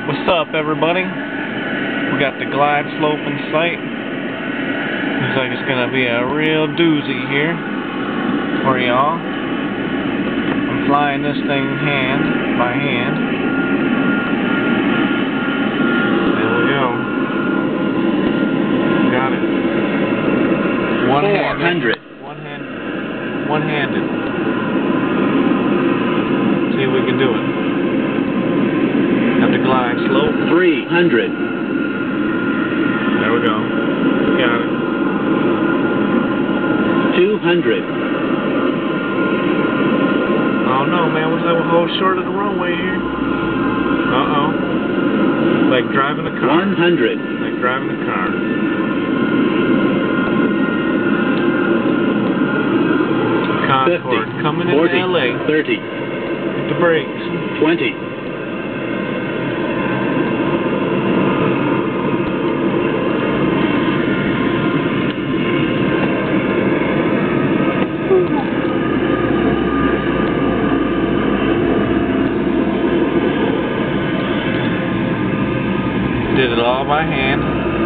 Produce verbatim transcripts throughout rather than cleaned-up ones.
What's up, everybody? We got the glide slope in sight. Looks like it's gonna be a real doozy here for y'all. I'm flying this thing hand by hand. There we go. Got it. One-handed. One hand. One-handed. See if we can do it. Glide slope. three hundred. There we go. Got it. two hundred. Oh no, man. What's that? We're whole short of the runway here. Uh-oh. Like driving a car. one hundred. Like driving a car. Concorde fifty. coming forty. into L A. thirty. Hit the brakes. twenty. Did it all by hand.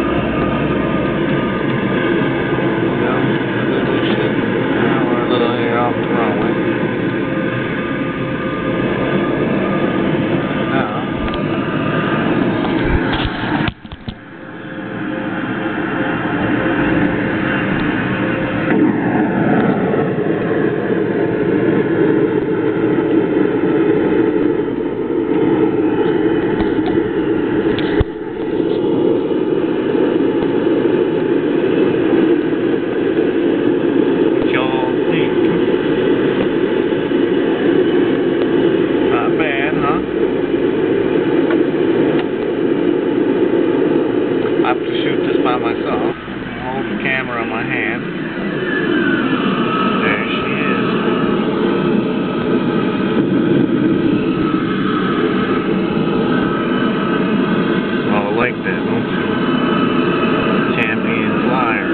Yeah, we're a little here off the runway. Now, I have to shoot this by myself. Hold the camera in my hand. There she is. Oh, I like that, don't you? Champion flyer.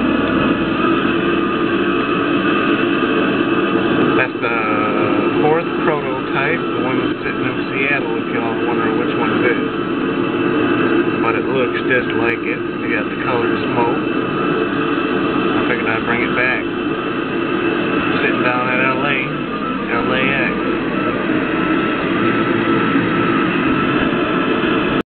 That's the fourth prototype, the one that's sitting in Seattle, if y'all are wondering which one it is. But it looks just like it. You got the colored smoke. I figured I'd bring it back. Sitting down at L A, L A X.